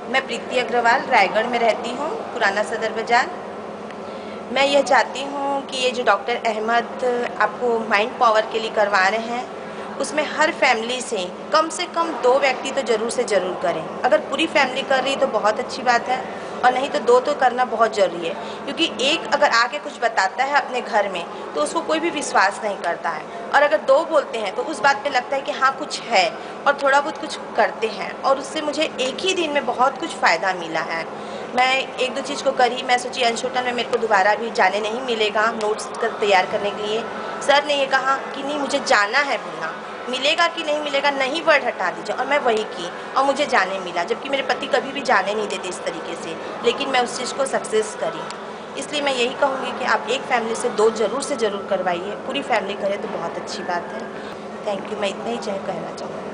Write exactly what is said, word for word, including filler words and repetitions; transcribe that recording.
मैं प्रीति अग्रवाल रायगढ़ में रहती हूँ, पुराना सदर बाज़ार। मैं यह चाहती हूँ कि ये जो डॉक्टर अहमद आपको माइंड पावर के लिए करवा रहे हैं, उसमें हर फैमिली से कम से कम दो व्यक्ति तो ज़रूर से ज़रूर करें। अगर पूरी फैमिली कर रही है तो बहुत अच्छी बात है, और नहीं तो दो तो करना बहुत ज़रूरी है, क्योंकि एक अगर आके कुछ बताता है अपने घर में तो उसको कोई भी विश्वास नहीं करता है, और अगर दो बोलते हैं तो उस बात पे लगता है कि हाँ कुछ है, और थोड़ा बहुत कुछ करते हैं। और उससे मुझे एक ही दिन में बहुत कुछ फ़ायदा मिला है। मैं एक दो चीज़ को करी, मैं सोची अंश होटल में मेरे को दोबारा भी जाने नहीं मिलेगा नोट्स कर तैयार करने के लिए। सर ने ये कहा कि नहीं मुझे जाना है बोलना, मिलेगा कि नहीं मिलेगा, नहीं वर्ड हटा दीजिए, और मैं वही की और मुझे जाने मिला, जबकि मेरे पति कभी भी जाने नहीं देते इस तरीके से, लेकिन मैं उस चीज़ को सक्सेस करी। इसलिए मैं यही कहूँगी कि आप एक फैमिली से दो ज़रूर से ज़रूर करवाइए, पूरी फैमिली करे तो बहुत अच्छी बात है। थैंक यू, मैं इतना ही चाहे कहना चाहूँगी।